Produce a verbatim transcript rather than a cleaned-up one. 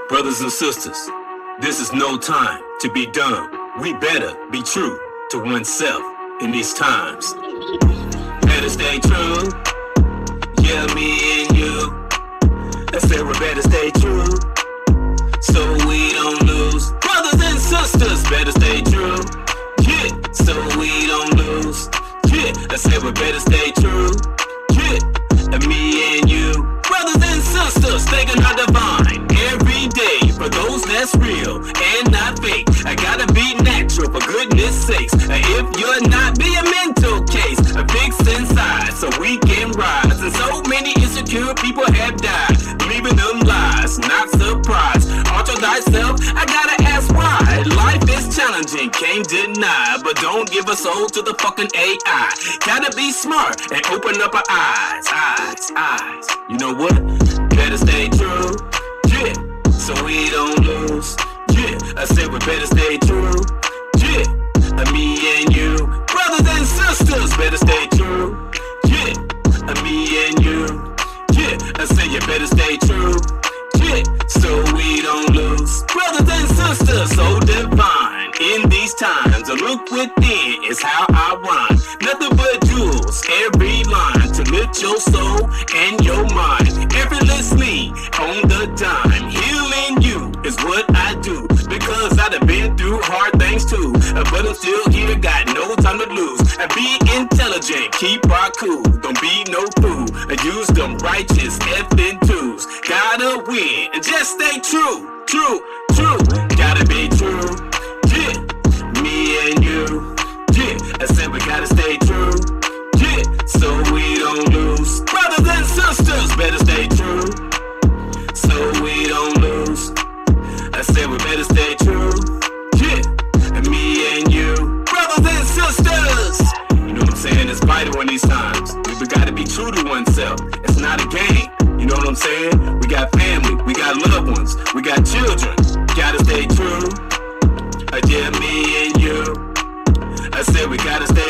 Brothers and sisters, this is no time to be dumb. We better be true to oneself in these times. Better stay true, yeah, me and you. I said we better stay true, so we don't lose. Brothers and sisters, better stay true, yeah, so we don't lose. Yeah, I said we better stay true, yeah, and me and you. Brothers and sisters, thinking of divine every day for those that's real and not fake. I gotta be natural for goodness sakes. If you're not, be a mental case, a fix inside so we can rise. And so many insecure people have died, believing them lies, not surprised. Alter thyself, I gotta ask why. Life is challenging, can't deny, but don't give a soul to the fucking A I. Gotta be smart and open up our eyes, eyes, eyes. You know what? Better stay true, yeah, so we don't lose. Yeah, I said we better stay true, yeah, me and you. Brothers and sisters, better stay true, yeah, me and you. Yeah, I say you better stay true, yeah, so we don't lose. Brothers and sisters, so divine in these times. A look within is how I rhyme. Nothing but jewels, every line to lift your soul and your mind. Effortlessly on the dime, healing you is what I do, because I done been through hard things too. But I'm still here, got no time to lose. And be intelligent, keep our cool, don't be no fool. And use them righteous effing tools. Gotta win, and just stay true, true, true. Gotta be true, yeah, me and you. Yeah, I said we gotta stay true, yeah, so we don't lose. Brothers and sisters, better stay true, so we don't lose. I said we better stay true, yeah, and me and you. Brothers and sisters, you know what I'm saying? It's vital in these times. We gotta be true to oneself. It's not a game. You know what I'm saying? We got family, we got loved ones, we got children. Gotta stay true, uh, yeah, me and you. I said we gotta stay